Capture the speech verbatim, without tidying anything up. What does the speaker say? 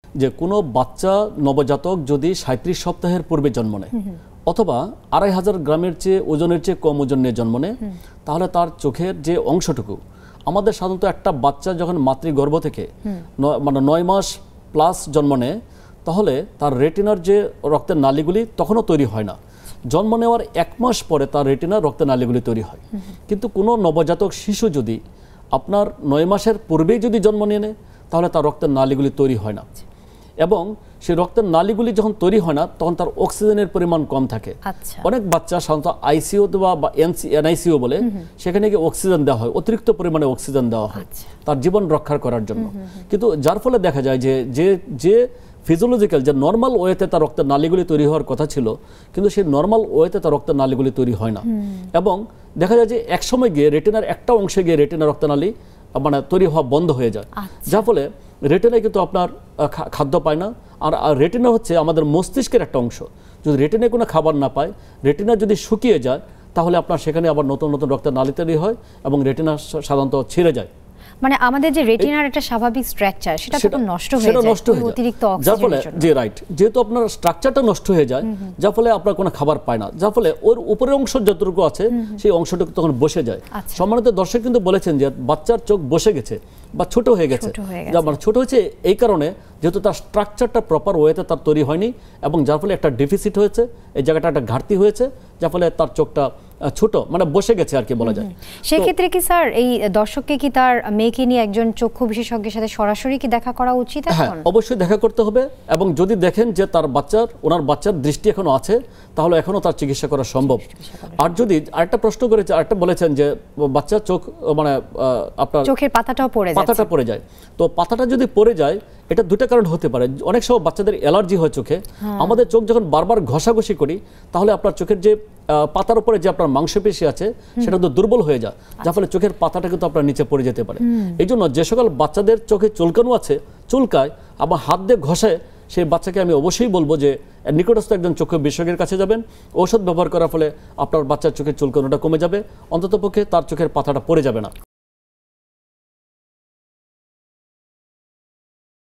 যে কোনো বাচ্চা নবজাতক যদি সাঁত্রিশ সপ্তাহের পূর্বে জন্ম নেয় অথবা আড়াই হাজার গ্রামের চেয়ে ওজনের চেয়ে কম ওজন নিয়ে জন্ম নেয়, তাহলে তার চোখের যে অংশটুকু, আমাদের সাধারণত একটা বাচ্চা যখন মাতৃগর্ভ থেকে মানে নয় মাস প্লাস জন্ম নেয়, তাহলে তার রেটিনার যে রক্তের নালীগুলি তখনও তৈরি হয় না। জন্ম নেওয়ার এক মাস পরে তার রেটিনার রক্তের নালীগুলি তৈরি হয়। কিন্তু কোনো নবজাতক শিশু যদি আপনার নয় মাসের পূর্বেই যদি জন্ম নিয়ে নেয়, তাহলে তার রক্তের নালীগুলি তৈরি হয় না, এবং সেই রক্তের নালীগুলি যখন তৈরি হয় না তখন তার অক্সিজেনের পরিমাণ কম থাকে। অনেক বাচ্চা সাধারণত আইসিইউ বা এনআইসিইউ বলে, সেখানে গিয়ে অক্সিজেন দেওয়া হয়, অতিরিক্ত পরিমাণে অক্সিজেন দেওয়া হয় তার জীবন রক্ষা করার জন্য। কিন্তু যার ফলে দেখা যায় যে যে যে ফিজিওলজিক্যাল যে নর্মাল ওয়েতে তার রক্তের নালীগুলি তৈরি হওয়ার কথা ছিল, কিন্তু সেই নর্মাল ওয়েতে তার রক্তের নালীগুলি তৈরি হয় না, এবং দেখা যায় যে একসময় গিয়ে রেটিনার একটা অংশে গিয়ে রেটিনার রক্তনালী মানে তৈরি হওয়া বন্ধ হয়ে যায়, যার ফলে রেটিনায় কিন্তু আপনার খাদ্য পায় না। আর রেটিনা হচ্ছে আমাদের মস্তিষ্কের একটা অংশ, যদি রেটিনায় কোনো খাবার না পায়, রেটিনা যদি শুকিয়ে যায়, তাহলে আপনার সেখানে আবার নতুন নতুন রক্তের নালী তৈরি হয় এবং রেটিনা সাধারণত ছিঁড়ে যায়। মানে আমাদের যে রেটিনার একটা স্বাভাবিক স্ট্রাকচার সেটা তো নষ্ট হয়ে যায় অতিরিক্ত অক্সিজেনের জন্য। জি রাইট, যেহেতু আপনার স্ট্রাকচারটা নষ্ট হয়ে যায়, যার ফলে আপনার কোনো খাবার পায় না, যার ফলে ওর উপরের অংশ যতটুকু আছে সেই অংশটুকু তখন বসে যায়। সম্মানিত দর্শক কিন্তু বলেছেন যে বাচ্চার চোখ বসে গেছে বা ছোট হয়ে গেছে। ছোট হয়েছে এই কারণে যেহেতু তার স্ট্রাকচারটা প্রপার ওয়েতে তার তৈরি হয়নি, এবং যার ফলে একটা ডেফিসিট হয়েছে, এই জায়গাটা একটা ঘাটতি হয়েছে, যার ফলে তার চোখটা ছোট মানে বসে গেছে আর কি বলা যায়। সেই ক্ষেত্রে কি স্যার এই দর্শককে কি তার মেয়েকে নিয়ে একজন চক্ষু বিশেষজ্ঞের সাথে সরাসরি কি দেখা করা উচিত? হ্যাঁ, অবশ্যই দেখা করতে হবে, এবং যদি দেখেন যে তার বাচ্চার ওনার বাচ্চার দৃষ্টি এখনো আছে, তাহলে এখনো তার চিকিৎসা করা সম্ভব। আর যদি আরেকটা প্রশ্ন করেছে, আরেকটা বলেছেন যে বাচ্চার চোখ মানে আপনার চোখের পাতাটাও পড়ে যায়, পাতাটা পড়ে যায়, তো পাতাটা যদি পড়ে যায় এটা দুটো কারণ হতে পারে। অনেক সময় বাচ্চাদের অ্যালার্জি হয় চোখে। আমাদের চোখ যখন বারবার ঘষাঘষি করি, তাহলে আপনার চোখের যে পাতার উপরে যে আপনার মাংসপেশি আছে সেটা তো দুর্বল হয়ে যায়, যার ফলে চোখের পাতাটা কিন্তু আপনার নিচে পড়ে যেতে পারে। এই জন্য যে সকল বাচ্চাদের চোখে চুলকানো আছে, চুলকায়, আবার হাত দিয়ে ঘষে, সেই বাচ্চাকে আমি অবশ্যই বলবো যে নিকটস্থ একজন চক্ষু বিশেষজ্ঞের কাছে যাবেন। ঔষধ ব্যবহার করার ফলে আপনার বাচ্চার চোখের চুলকানোটা কমে যাবে, অন্ততপক্ষে তার চোখের পাতাটা পড়ে যাবে না।